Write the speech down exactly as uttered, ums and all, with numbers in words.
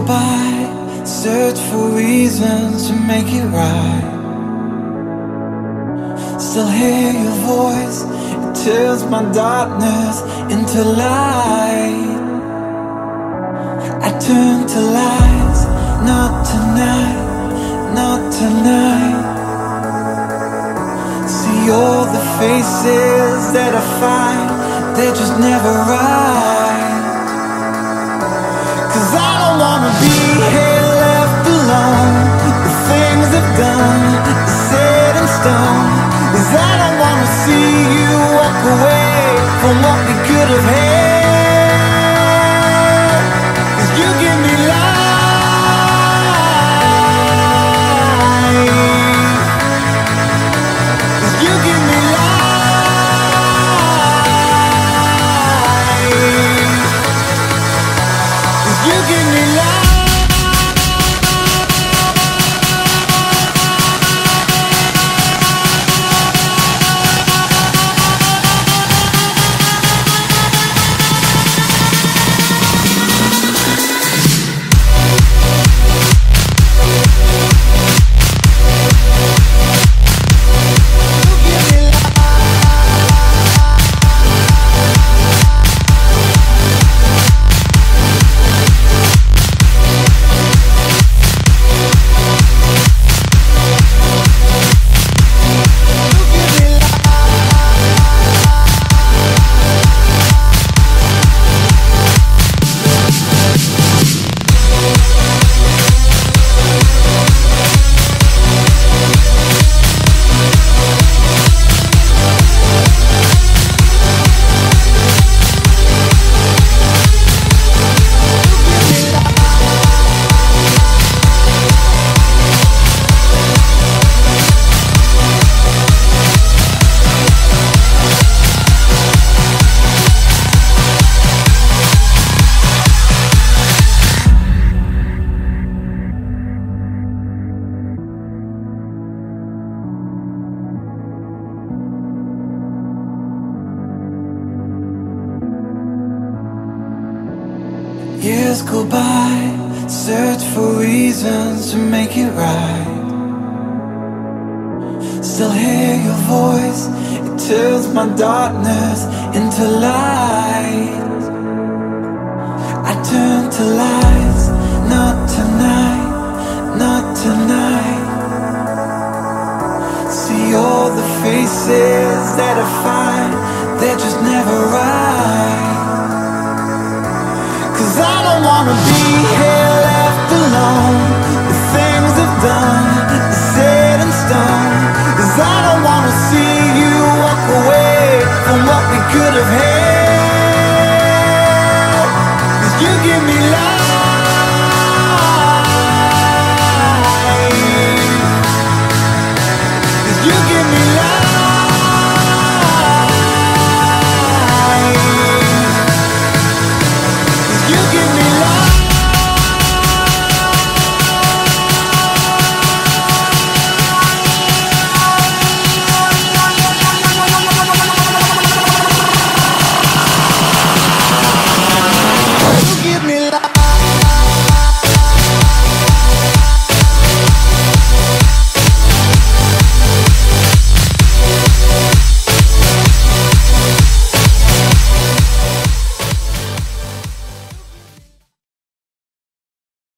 by, search for reasons to make it right. Still hear your voice, it turns my darkness into light. I turn to lies, not tonight, not tonight. See all the faces that I find, they're just never right. Cause I don't wanna be here left alone. The things I've done are set in stone. Cause I don't wanna see you walk away from what we could have had. Cause you give me life. Cause you give me life. Cause you give me life. Years go by, search for reasons to make it right. Still hear your voice, it turns my darkness into light. I turn to lies, not tonight, not tonight. See all the faces that I find, they're just never right. Cause I don't wanna be here